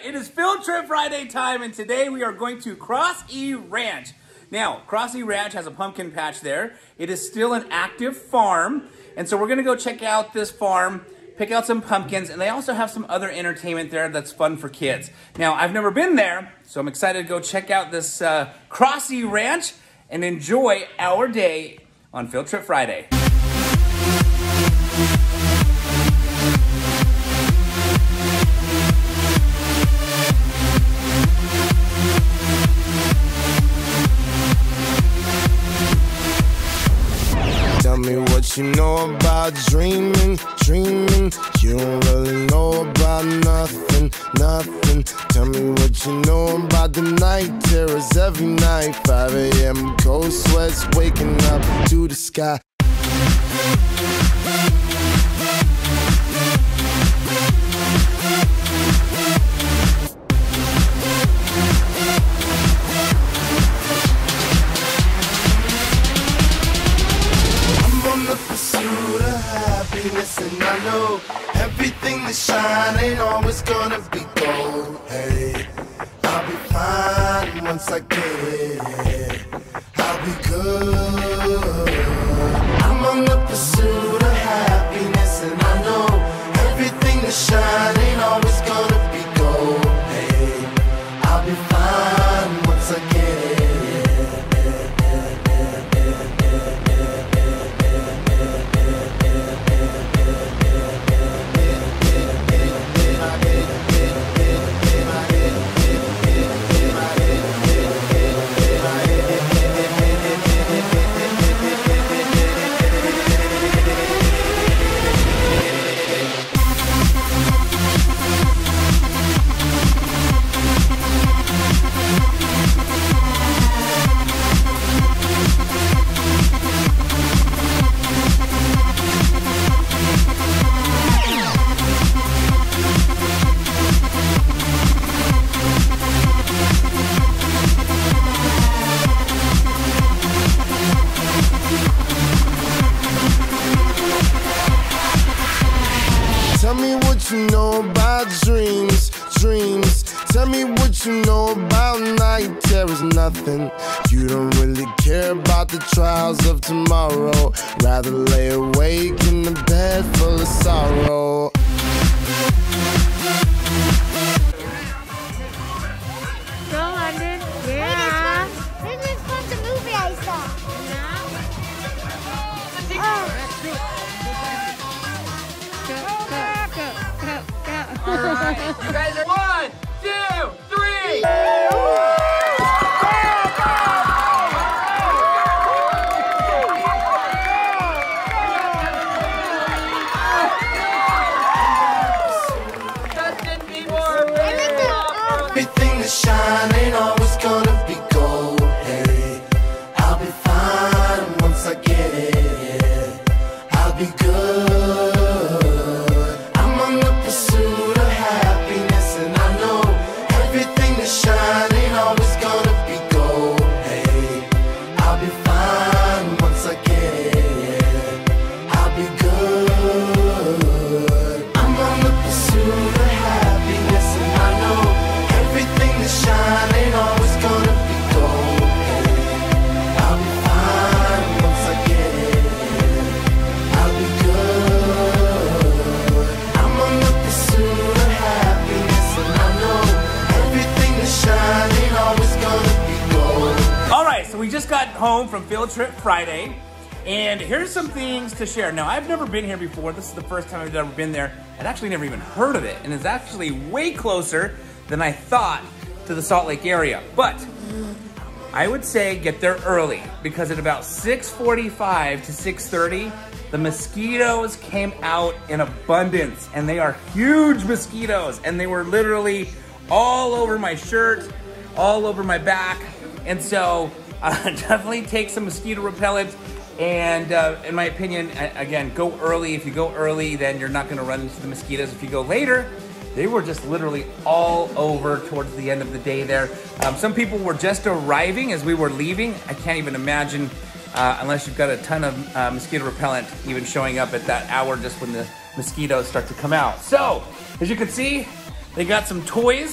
it is Field Trip Friday time, and today we are going to Cross E Ranch. Now, Cross E Ranch has a pumpkin patch there. It is still an active farm, and so we're gonna go check out this farm, pick out some pumpkins, and they also have some other entertainment there that's fun for kids. Now, I've never been there, so I'm excited to go check out this Cross E Ranch and enjoy our day on Field Trip Friday. Tell me what you know about dreaming, dreaming. You don't really know about nothing, nothing. Tell me what you know about the night terrors every night. 5 a.m. cold sweats waking up to the sky. And I know everything that shine ain't always gonna be gold. Hey, I'll be fine once I get it. I'll be good. I'm on the pursuit of happiness, and I know everything that shine ain't always gonna be gold. Hey, I'll be fine once I get it. Tell me what you know about dreams, dreams. Tell me what you know about night terrors, nothing. You don't really care about the trials of tomorrow. Rather lay awake in the bed full of sorrow. Go, London. Yeah. This is from the movie I saw. All right. You guys are 1, 2, 3. Justin Bieber. Everything that shine ain't always gonna be gold. Hey, I'll be fine once I get it. I'll be good. I'm on the pursuit of happiness, and I know everything that shine ain't always gonna be gold. Hey, I'll be fine once I get it. I'll be good. I'm on the pursuit of happiness, and I know everything that shine ain't always gonna be gold. Hey, I'll be fine once I get it. I'll be good. I'm on the pursuit of happiness, and I know everything that shine ain't always gonna be gold. All right, so we just got home from Field Trip Friday, and here's some things to share. Now, I've never been here before. This is the first time I've ever been there. I'd actually never even heard of it, and it's actually way closer than I thought to the Salt Lake area. But I would say get there early, because at about 6:45 to 6:30, the mosquitoes came out in abundance, and they are huge mosquitoes, and they were literally all over my shirt, all over my back. And so definitely take some mosquito repellent, and in my opinion, again, go early. If you go early, then you're not gonna run into the mosquitoes. If you go later, they were just literally all over towards the end of the day there. Some people were just arriving as we were leaving. I can't even imagine, unless you've got a ton of mosquito repellent, even showing up at that hour just when the mosquitoes start to come out. So, as you can see, they got some toys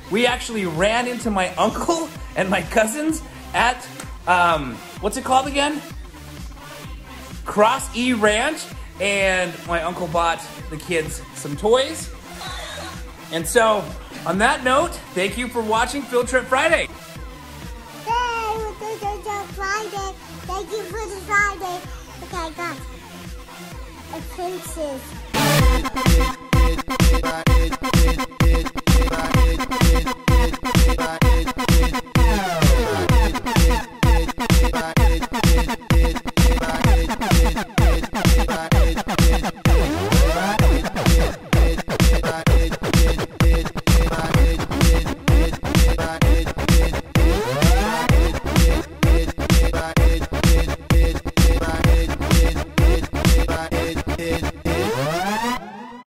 we actually ran into my uncle and my cousins at, what's it called again? Cross E Ranch, and my uncle bought the kids some toys. And so, on that note, thank you for watching Field Trip Friday. Hey, Friday. Thank you for the Friday. Okay, I got a princess.